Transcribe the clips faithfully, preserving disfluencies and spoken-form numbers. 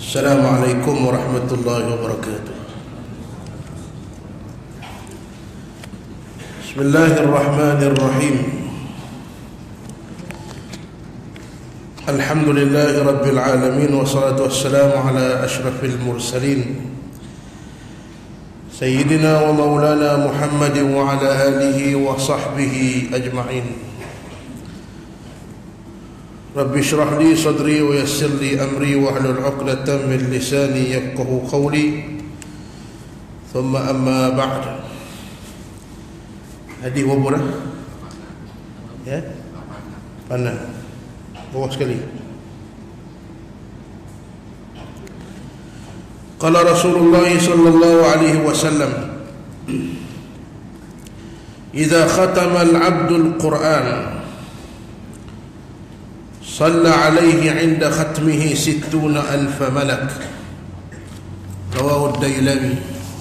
Assalamualaikum warahmatullahi wabarakatuh. Bismillahirrahmanirrahim. Alhamdulillahi rabbil alamin, wassalatu wassalamu ala asyrafil mursalin Sayyidina wa maulana Muhammadin wa ala alihi wa sahbihi ajma'in. Rabbi syrah li sadri wa yassir li amri wa hlul 'uqdatam min lisani yafqahu qawli. Thumma amma ba'd. Hadis berapa dah? Ya? Mana? Bawah sekali. Qala Rasulullah sallallahu alaihi wasallam, "Idza khatama al-'abdu al-Qur'an صلى عليه عند ختمه ستون ألف ملك." رواه الديلمي.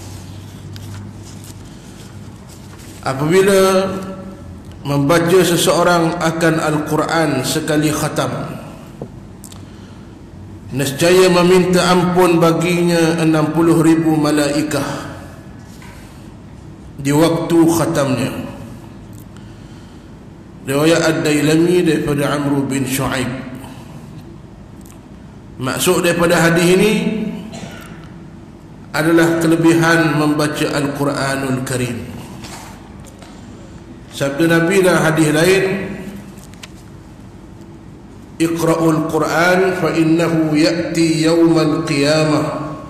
Apabila membaca seseorang akan Al-Quran sekali khatam, nescaya meminta ampun baginya enam puluh ribu malaikah di waktu khatamnya. Riwayat Ad-Dailami daripada Amr bin Shu'aib. Maksud daripada hadis ini adalah kelebihan membaca Al-Quranul Karim. Sabda Nabi dalam hadis lain, "Iqra'ul Quran fa innahu ya'ti yawmal qiyamah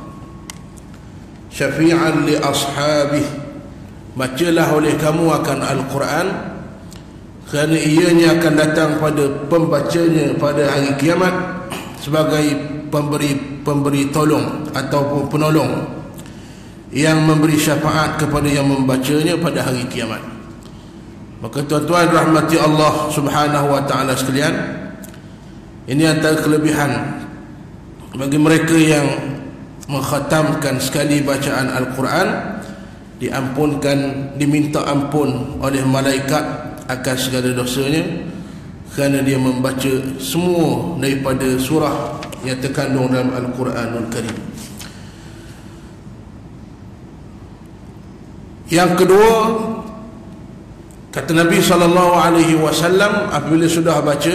syafi'an li ashabih." Bacalah oleh kamu akan Al-Quran, kerana ianya akan datang pada pembacanya pada hari kiamat sebagai pemberi pemberi tolong ataupun penolong yang memberi syafaat kepada yang membacanya pada hari kiamat. Maka tuan-tuan rahmati Allah Subhanahu wa taala sekalian, ini antara kelebihan bagi mereka yang mengkhatamkan sekali bacaan Al-Quran, diampunkan, diminta ampun oleh malaikat akan segala dosanya, kerana dia membaca semua daripada surah yang terkandung dalam Al-Quranul Karim. Yang kedua, kata Nabi sallallahu alaihi wasallam apabila sudah baca,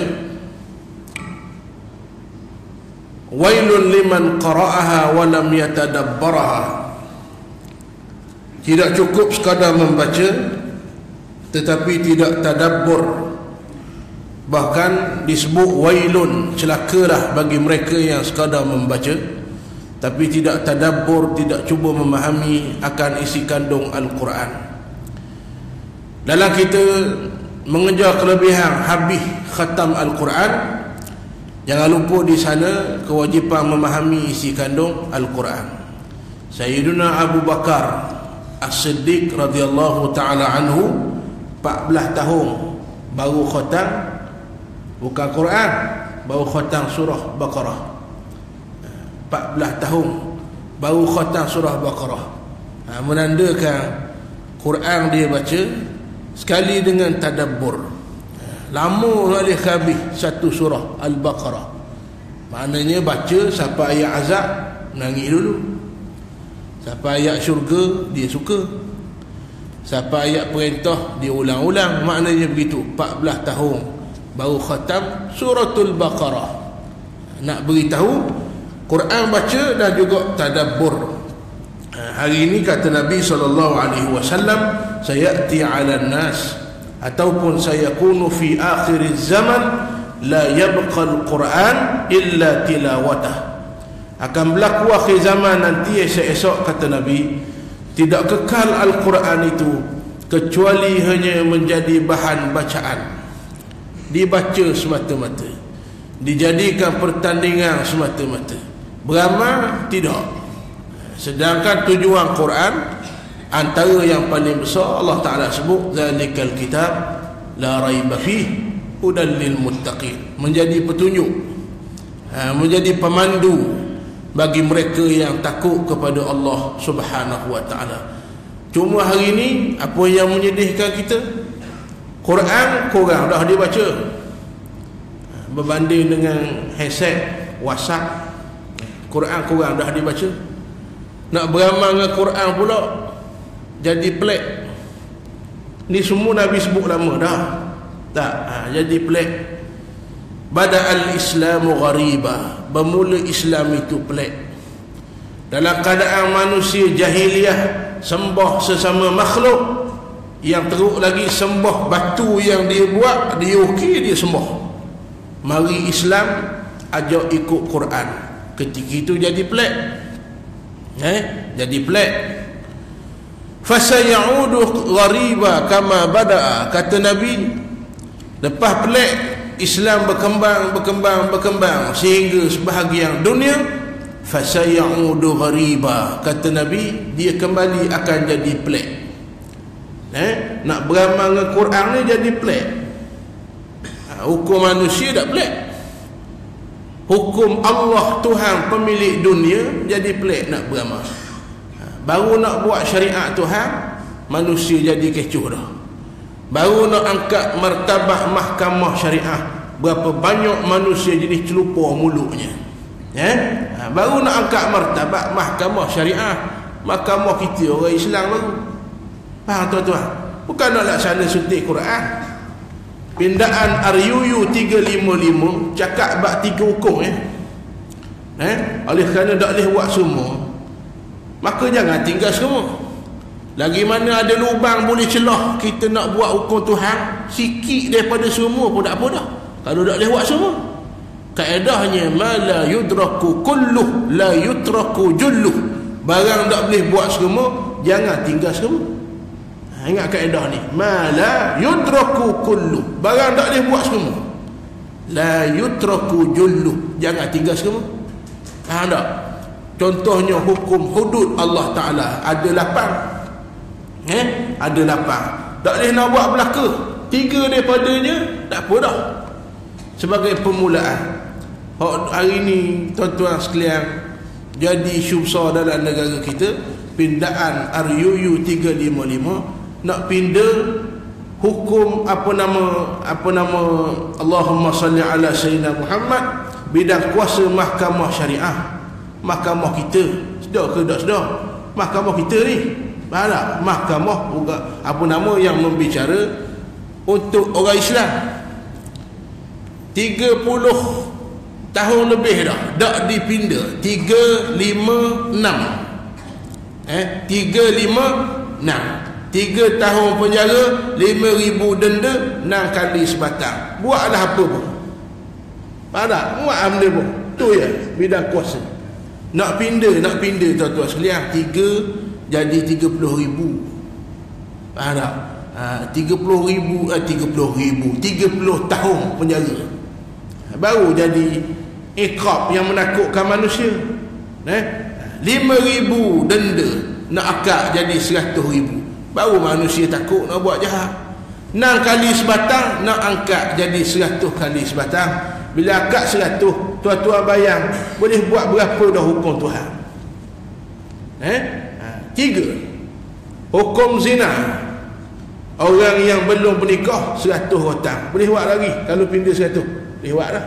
"Wailun liman qara'aha wa lam yatadabbaraha." Tidak cukup sekadar membaca tetapi tidak tadabbur, bahkan disebut wailun, celakalah bagi mereka yang sekadar membaca tapi tidak tadabbur, tidak cuba memahami akan isi kandung Al-Quran. Dalam kita mengejar kelebihan habis khatam Al-Quran, jangan lupa di sana kewajipan memahami isi kandung Al-Quran. Sayyiduna Abu Bakar As-Siddiq radhiyallahu ta'ala anhu empat belas tahun baru khatam, bukan Quran, baru khatam surah Baqarah. empat belas tahun baru khatam surah Baqarah. Ha, menandakan Quran dia baca sekali dengan tadabbur. Lama kali habis satu surah Al-Baqarah. Maknanya baca sampai ayat azab, menangis dulu. Sampai ayat syurga, dia suka. Sampai ayat perintah dia ulang-ulang. Maknanya begitu. empat belas tahun baru khatam suratul Baqarah. Nak beritahu Quran baca dan juga tadabbur. Hari ini kata Nabi sallallahu alaihi wasallam, "Sayati 'alan nas ataupun sayakunu fi akhiriz zaman la yabqa al-Quran illa tilawatah." Akan berlaku akhir zaman nanti, esok-esok kata Nabi, tidak kekal Al-Quran itu kecuali hanya menjadi bahan bacaan, dibaca semata-mata, dijadikan pertandingan semata-mata, beramal tidak. Sedangkan tujuan Quran antara yang paling besar, Allah Ta'ala sebut, "Zalikal kitab la raiba fih hudan lil muttaqin." Menjadi petunjuk, menjadi pemandu bagi mereka yang takut kepada Allah Subhanahu wa taala. Cuma hari ini apa yang menyedihkan kita, Quran kurang dah dibaca berbanding dengan headset, WhatsApp, Quran kurang dah dibaca. Nak beramal dengan Quran pula jadi pelik. Ni semua Nabi sebut lama dah. Tak, ha, jadi pelik. Bada'al Islamu ghariba, bermula Islam itu pelik. Dalam keadaan manusia jahiliah sembah sesama makhluk, yang teruk lagi sembah batu yang dia buat, dia ukir, dia sembah. Mari Islam ajak ikut Quran. Ketika itu jadi pelik. Eh, jadi pelik. Fasayaudu ghariba kama bada'a, kata Nabi. Lepas pelik, Islam berkembang, berkembang, berkembang sehingga sebahagian dunia fasayaudu ghariba, kata Nabi, dia kembali akan jadi pelik. Eh, nak beramal dengan Quran ni jadi pelik. Ha, hukum manusia tak pelik. Hukum Allah Tuhan pemilik dunia jadi pelik nak beramal. Ha, baru nak buat syariat Tuhan, manusia jadi kecoh dah. Baru nak angkat martabat mahkamah syariah, berapa banyak manusia jadi celupur mulutnya. Eh? Ha, baru nak angkat martabat mahkamah syariah, mahkamah kita orang Islam baru. Faham tuan-tuan? Bukan nak laksana suntik Quran. Pindaan R U U tiga lima lima cakap bab tiga hukum eh. Eh, oleh kerana tak boleh buat semua, maka jangan tinggal semua. Lagi mana ada lubang boleh celah kita nak buat hukum Tuhan, sikit daripada semua pun tak apa dah. Kalau tak boleh buat semua. Kaedahnya ma la yudraku kulluh la yutraku julluh. Barang tak boleh buat semua, jangan tinggal semua. Ha, ingat kaedah ni. Ma la yudraku kulluh. Barang tak boleh buat semua, la yutraku julluh. Jangan tinggal semua. Faham tak? Contohnya hukum hudud Allah Ta'ala ada lapan. Eh, ada lapan. Tak boleh nak buat belaka. Tiga daripadanya tak apa dah. Sebagai permulaan. Hari ni tuan-tuan sekalian, jadi isu besar dalam negara kita, pindaan R U U tiga lima lima nak pindah hukum apa nama apa nama Allahumma salli ala sayyidina Muhammad, bidang kuasa mahkamah syariah. Mahkamah kita sedar ke tak sedar? Mahkamah kita ni mana? Mahkamah apa nama yang membicara untuk orang Islam. tiga puluh tahun lebih dah tak dipindah. Tiga lima enam eh tiga lima enam tiga tahun penjara, lima ribu denda, enam kali sebatang. Buatlah apa pun. Faham tak? Buat ambil pun. Tu ya bidang kuasa. Nak pindah, nak pindah tuan-tuan sekalian, tiga jadi tiga puluh ribu. Faham tak? Ha, tiga puluh ribu, eh, tiga puluh ribu, tiga puluh tahun penjara. Baru jadi iqab yang menakutkan manusia. Eh? lima ribu denda, nak akad jadi seratus ribu. Baru manusia takut nak buat jahat. enam kali sebatang, nak angkat jadi seratus kali sebatang. Bila akad seratus, tuan-tuan bayang boleh buat berapa dah hukum Tuhan? Eh? Ha, tiga. Hukum zina, orang yang belum bernikah seratus rotang. Boleh buat lagi kalau pindah seratus. Boleh buat dah.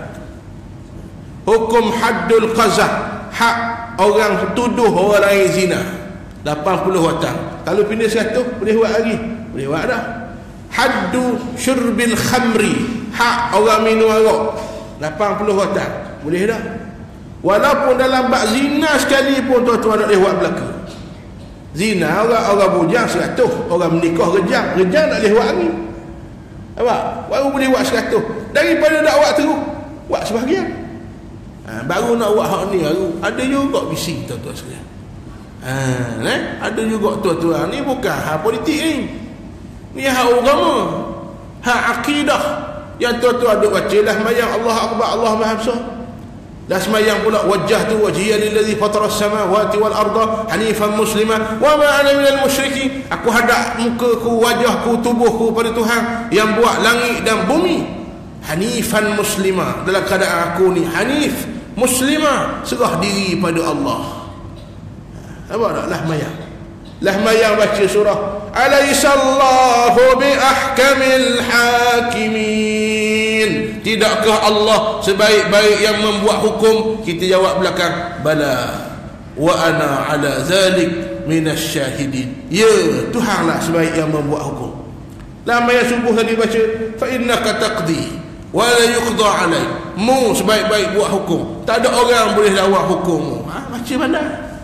Hukum haddul qazah, hak orang tuduh orang lain zina, lapan puluh rotang. Kalau pindah seratus boleh buat lagi. Boleh buat dah. Haddu syurbil khamri, hak orang minum arak, lapan puluh rotang. Boleh dah. Walaupun dalam bab zina sekalipun tuan-tuan tak boleh buat belaka. Zina orang orang bujang seratus, orang menikah rejang, rejang tak boleh buat lagi. Apa? Baru boleh buat seratus. Daripada tak buat terus, buat sebahagian. Ha, baru nak buat hak ni baru. Ada juga bising tuan-tuan sekalian. Ha, eh? Ada juga tuan-tuan, ni bukan hak politik ni. Ni hak agama, hak akidah. Yang tuan-tuan ada baca lah semayang Allah Akbar, Allah Maha Besar. Dah semayang pula wajjah tu wajhiya lillazi fatara as-samawati wal arda hanifan musliman wa ma ana minal musyrikin. Aku hadap mukaku, wajahku, tubuhku pada Tuhan yang buat langit dan bumi. Hanifan muslimah, dalam keadaan aku ni hanif muslimah, serah diri pada Allah. Apa tak? Lah mayang. Lah mayang baca surah Alaihissallahu bi ahkamil hakimin. tidakkah Allah sebaik-baik yang membuat hukum? Kita jawab belakang, bala wa ana ala zalik minasy syahidin. Ya, Tuhanlah sebaik yang membuat hukum. Dalam ayat subuh tadi baca, fa innaka taqdi wa la yuqda alaik. Mu sebaik-baik buat hukum, tak ada orang boleh lawan hukummu. Ha, baca mana?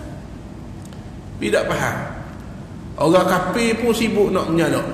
Tidak faham. Orang kafir pun sibuk nak menyalak,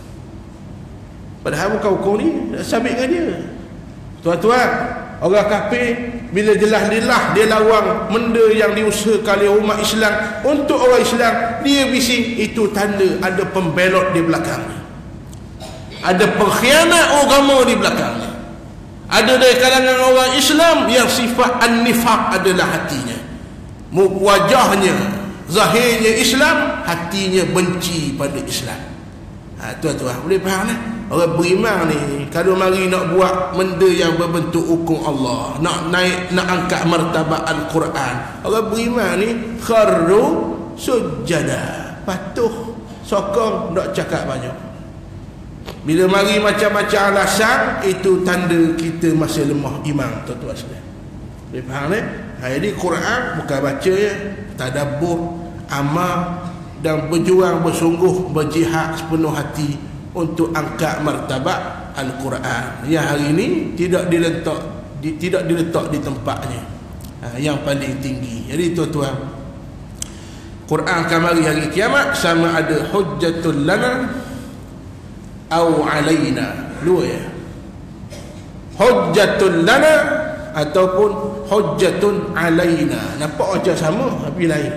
padahal bukan hukum ni sabit dengan dia. Tuan-tuan, orang kafir bila jelas-jelas dia lawan benda yang diusahakan oleh umat Islam untuk orang Islam, dia bising, itu tanda ada pembelot di belakangnya, ada pengkhianat agama di belakangnya. Ada dari kalangan orang Islam yang sifat an-nifaq adalah hatinya, wajahnya zahirnya Islam, hatinya benci pada Islam. Ha, tuan-tuan boleh faham lah. Orang beriman ni kalau mari nak buat benda yang berbentuk hukum Allah, nak naik, nak angkat martabat Al-Quran, orang beriman ni kharru sujada, patuh sokong, tak cakap banyak. Bila mari macam-macam alasan, itu tanda kita masih lemah iman, tuan-tuan sekalian. Boleh faham ni? Ha, jadi Quran bukan baca ya, tadabbur, amal, dan berjuang bersungguh, berjihad sepenuh hati untuk angkat martabat Al-Quran yang hari ini tidak diletak di, tidak diletak di tempatnya, ha, yang paling tinggi. Jadi tuan-tuan, Quran akan mari hari kiamat sama ada hujjatul lana au alaina. Dua ya, hujjatul lana ataupun hujjatun alaina. Nampak macam sama tapi lain.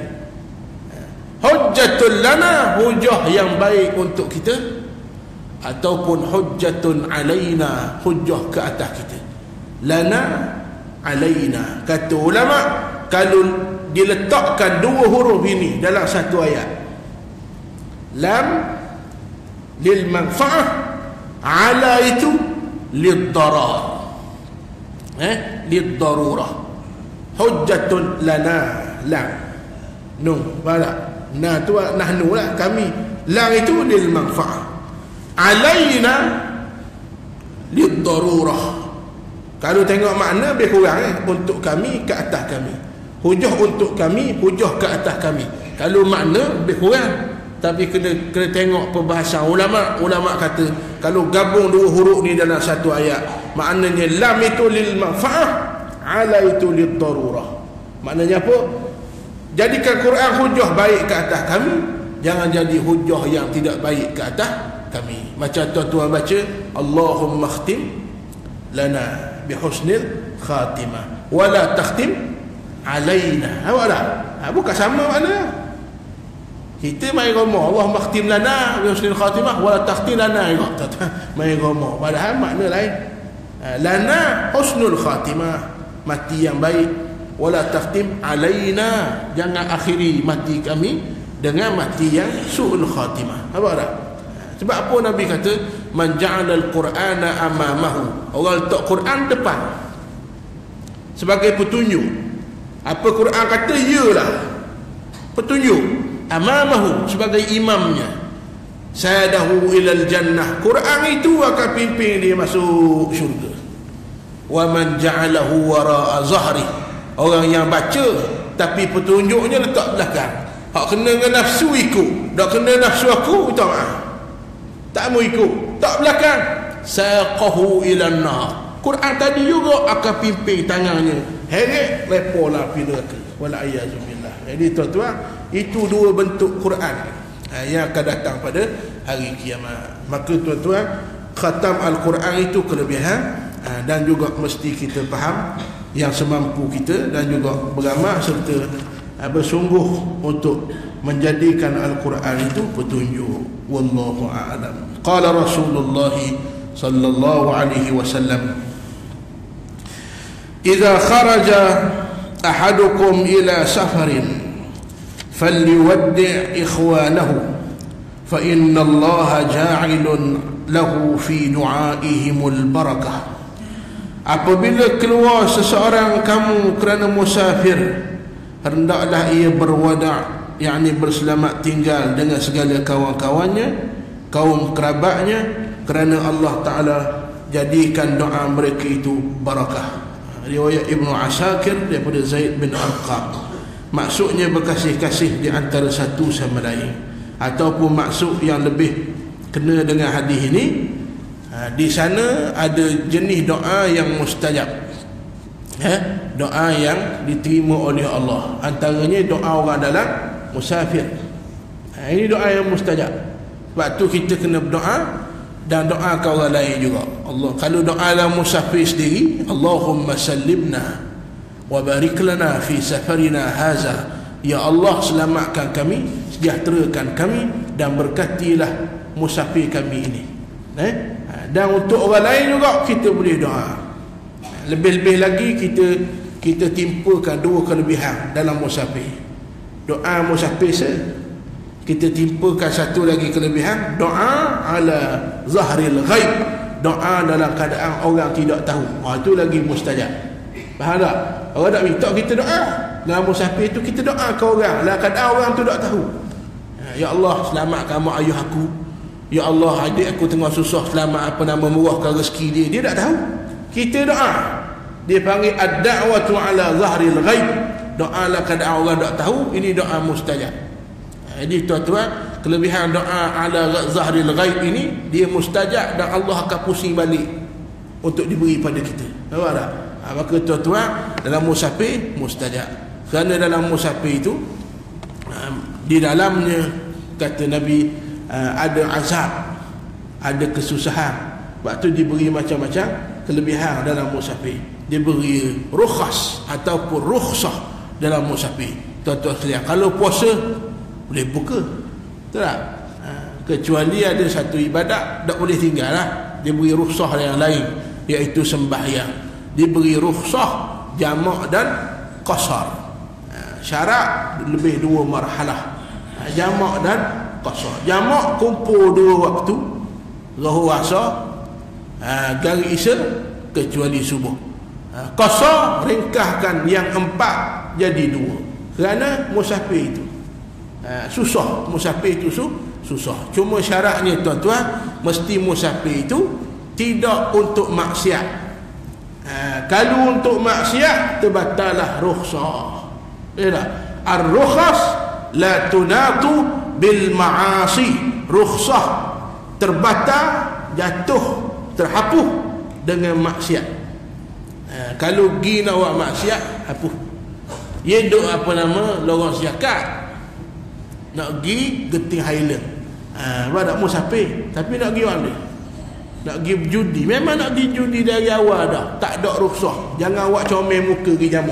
Hujjatul lana, hujah yang baik untuk kita, ataupun hujjatun alaina, hujah ke atas kita. Lana alaina, kata ulama, kalau diletakkan dua huruf ini dalam satu ayat, lam lil manfaah, ala itu lid darar, eh lid darurah. Hujjatun lana, lam nun bala nah tu nahnu lah, kami. Lam itu lil manfaah, alaina lid darurah. Kalau tengok makna lebih kurang eh, untuk kami, ke atas kami. Hujah untuk kami, hujah ke atas kami. Kalau makna lebih kurang, tapi kena kena tengok perbahasan ulama. Ulama kata kalau gabung dua huruf ni dalam satu ayat, maknanya lam itu lil manfaah, ala itu lid darurah. Maknanya apa? Jadikan Quran hujah baik ke atas kami, jangan jadi hujah yang tidak baik ke atas kami. Macam tuan-tuan baca, Allahumma khtim lana bihusnil khatimah wala takhtim alaina. Awak tak? Ha, bukan sama makna. Kita main ngomong Allahumma khtim lana bihusnil khatimah wala takhtim lana, main ngomong, padahal makna lain. Ha, lana husnul khatimah, mati yang baik. Wala takhtim alaina, jangan akhiri mati kami dengan mati yang su'ul khatimah. Apa tak? Sebab apa Nabi kata man ja'ala al-Qur'ana amamahu, orang letak Quran depan sebagai petunjuk. Apa Quran kata ialah petunjuk, amamahu sebagai imamnya, sadahu ilal jannah, Quran itu akan pimpin dia masuk syurga. Wa man ja'alahu wara'a zahri, orang yang baca tapi petunjuknya letak belakang, hak kena dengan nafsu ikut, tak kena nafsu aku minta maaf, tak mau ikut, tak belakang, saqahu ilan nar. Quran tadi juga akan pimpin tangannya, heret lepolah api neraka, wal a'yazubillah. Jadi tuan-tuan, itu dua bentuk Quran yang akan datang pada hari kiamat. Maka tuan-tuan, khatam Al-Quran itu kelebihan, dan juga mesti kita faham yang semampu kita, dan juga beramal serta bersungguh untuk menjadikan Al-Quran itu petunjuk. Wallahu a'lam. Qala Rasulullah sallallahu alaihi wasallam, idza kharaja ahadukum ila safarin falyuwaddi' ikhwanahu fa inna Allah ja'ilun lahu fi du'aihimul barakah. Apabila keluar seseorang kamu kerana musafir, hendaklah ia berwada', yakni berselamat tinggal dengan segala kawan-kawannya, kaum kerabatnya, kerana Allah Ta'ala jadikan doa mereka itu barakah. Riwayat Ibnu Asakir daripada Zaid bin Arqam. Maksudnya berkasih-kasih di antara satu sama lain, ataupun maksud yang lebih kena dengan hadis ini, di sana ada jenis doa yang mustajab, eh? doa yang diterima oleh Allah. Antaranya doa orang dalam musafir. Ini doa yang mustajab. Sebab tu kita kena berdoa dan doa ke orang lain juga. Allah, kalau doa dalam musafir sendiri, Allahumma sallimna wa barik lana fi safarina haza, ya Allah selamatkan kami, sejahterakan kami dan berkatilah musafir kami ini. Eh? Dan untuk orang lain juga kita boleh doa. Lebih-lebih lagi kita kita timpakan dua kelebihan dalam musafir. Doa musafir se kita timpakan satu lagi kelebihan, doa ala zahril ghaib, doa dalam keadaan orang tidak tahu. Ha, itu lagi mustajab. Faham tak? Orang tak minta kita doa dalam musafir itu, kita doa ke orang dalam keadaan orang tu tak tahu. Ya Allah selamatkan mak ayah aku, ya Allah adik aku tengah susah, selamat apa nama murahkan rezeki dia. Dia tak tahu, kita doa. Dia panggil ad-da'watu ala zahril ghaib, doa dalam keadaan orang tak tahu. Ini doa mustajab. Jadi tuan-tuan, kelebihan doa ala zahril ghaib ini, dia mustajab dan Allah akan pusing balik untuk diberi pada kita. Nampak tak? Ha, maka tuan-tuan, dalam musafir mustajab. Kerana dalam musafir itu, di dalamnya kata Nabi, ada azab, ada kesusahan. Sebab tu diberi macam-macam kelebihan dalam musafir. Diberi rukhas ataupun rukhsah dalam musafir. Tuan-tuan sekalian, kalau puasa boleh buka, betul tak? Ha, kecuali ada satu ibadat tak boleh tinggal lah. Diberi rukhsah yang lain, iaitu sembahyang. Diberi rukhsah jamak dan qasar. Ha, syarat lebih dua marhalah, ha, jamak dan qasar. Jamak kumpul dua waktu, zuhur asar, ha, gari isya kecuali subuh. Ha, qasar ringkaskan yang empat jadi dua. Kerana musafir itu ha, susah, musafir itu su, susah. Cuma syaratnya tuan-tuan, mesti musafir itu tidak untuk maksiat. Ha, kalau untuk maksiat, terbatallah rukhsah. Ya tak? Ar-rukhas la tunatu bil ma'asi. Rukhsah terbatal, jatuh, terhapus dengan maksiat. Ha, kalau pergi nak buat maksiat, hapus. Ia duk apa nama, lorong siakat, nak pergi Genting Highland. Ha, apa nak musafir, tapi nak pergi mana? Nak pergi judi. Memang nak pergi judi dari awal dah, tak ada rukhsah. Jangan awak comel muka pergi jamu.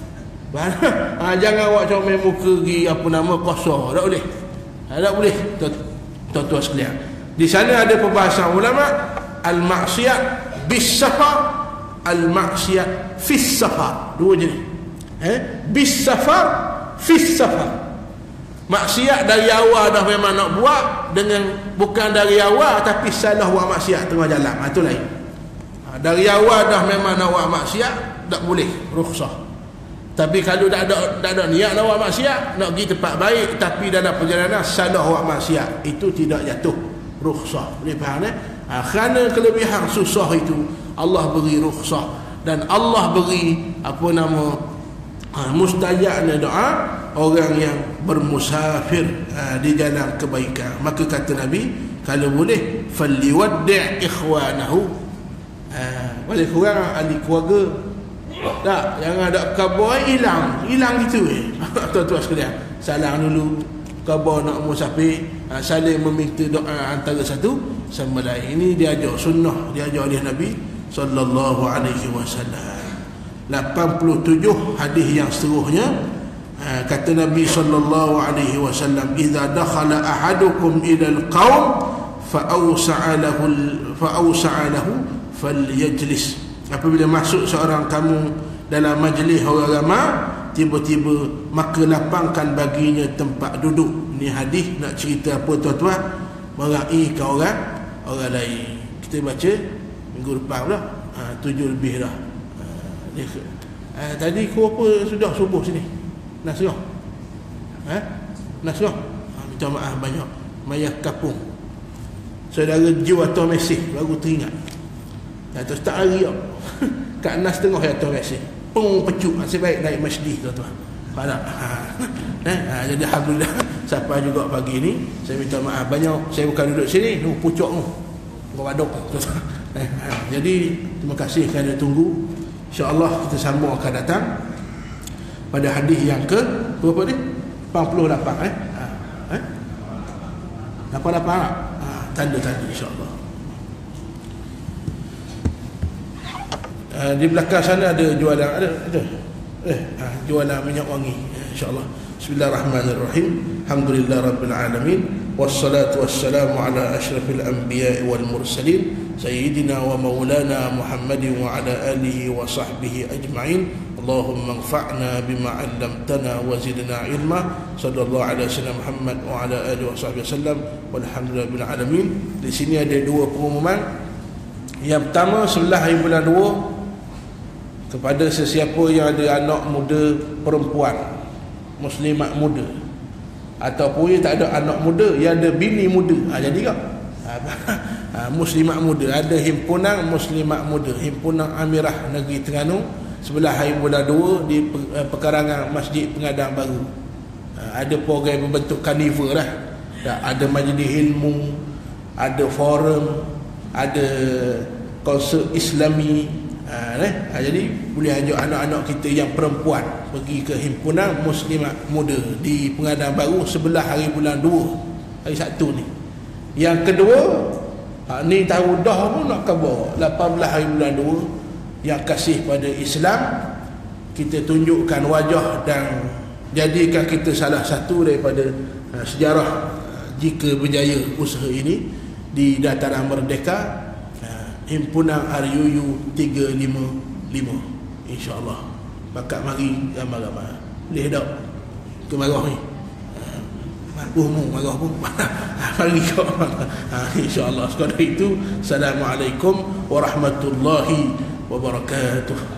Ha, jangan awak comel muka pergi apa nama kosor. Tak boleh. Ha, tak boleh. Tuan-tuan sekalian, di sana ada perbahasan ulama, al-maksiat bis safar, al-maksiat fis safar. Dua jenis. Eh? Bis safar, fis safar. Maksiat dari awal dah memang nak buat, dengan bukan dari awal tapi salah buat maksiat tengah jalan, itu lain. Ha, dari awal dah memang nak buat maksiat, tak boleh rukhsah. Tapi kalau tak ada tak ada niat nak buat maksiat, nak pergi tempat baik tapi dalam perjalanan salah buat maksiat, itu tidak jatuh rukhsah. Boleh faham eh? Ha, kerana kelebihan susah itu, Allah beri rukhsah, dan Allah beri apa nama, ha, mustajabnya doa orang yang bermusafir, ha, di jalan kebaikan. Maka kata Nabi, kalau boleh faliwaddi' ikhwanahu, ha, boleh kurang ahli keluarga, tak, jangan ada khabar hilang hilang gitu eh. Tuan-tuan sekalian, salam dulu khabar nak musafir, ha, saling meminta doa antara satu sama lain. Ini diajar sunnah, diajar oleh Nabi sallallahu alaihi wasallam. lapan puluh tujuh hadis yang seterusnya, ha, kata Nabi sallallahu alaihi wasallam, idza dakhala ahadukum ila alqaum fa awsa'a lahu fa awsa'a lahu falyajlis. Apabila masuk seorang kamu dalam majlis orang ramai, tiba-tiba maka lapangkan baginya tempat duduk. Ini hadis nak cerita apa tuan-tuan? Meraihkan orang orang lain. Kita baca minggu depan pula, ha, tujuh lebih dah. Ha, tadi kau apa sudah subuh sini? Nasrah. Ha? Nasrah. Ha, minta maaf banyak. Mayat kapung. Saudara Jiwa atau Mesih baru teringat. Ya tu tak hari tau. Kat Nas tengah ya tu biasa. Pung pecuk nasib baik naik masjid tuan-tuan. Faham? Ha. Eh, ha, jadi alhamdulillah siapa juga pagi ni saya minta maaf banyak saya bukan duduk sini, tu pucuk tu. Kau waduk. Eh, ha. Jadi terima kasih kerana tunggu. Insya-Allah kita sambung akan datang pada hadis yang ke berapa ni? lapan puluh lapan eh. Ha. Eh? lapan puluh lapan lah. Ha, tanda-tanda insya-Allah. Uh, di belakang sana ada jualan ada ada eh uh, jualan minyak wangi insyaallah. Bismillahirrahmanirrahim. Alhamdulillah rabbil alamin wassalatu wassalamu ala asyrafil anbiya'i wal mursalin sayyidina wa maulana Muhammadin wa ala alihi wa sahbihi ajma'in. Allahumma anfa'na bima 'allamtana wa zidna ilma. Sallallahu alaihi wasallam Muhammad wa ala alihi wa sahbihi wasallam walhamdulillahi rabbil alamin. Di sini ada dua pengumuman. Yang pertama, sebelah hari bulan dua, kepada sesiapa yang ada anak muda perempuan, muslimat muda, ataupun yang tak ada anak muda, yang ada bini muda, ha, jadi tak? Ha, muslimat muda, ada himpunan muslimat muda, himpunan Amirah Negeri Terengganu, sebelah hari bulan dua di pekarangan Masjid Pengadang Baru. Ha, ada program berbentuk karnival lah. Ada majlis ilmu, ada forum, ada konsert Islami. Ha, eh? ha, jadi boleh ajak anak-anak kita yang perempuan pergi ke himpunan muslimat muda di Pengadang Baru sebelah hari bulan dua, hari Sabtu ni. Yang kedua, ha, ni tahun dah pun nak khabar lapan belas hari bulan dua, yang kasih pada Islam, kita tunjukkan wajah dan jadikan kita salah satu daripada ha, sejarah ha, jika berjaya usaha ini di Dataran Merdeka. Himpunan R U U tiga lima lima, insya-Allah. Bakat mari ramai-ramai. Boleh tak? Ke marah ni. Marah mu, marah pun. Mari kau. Insya-Allah. Sekadar itu, Assalamualaikum warahmatullahi wabarakatuh.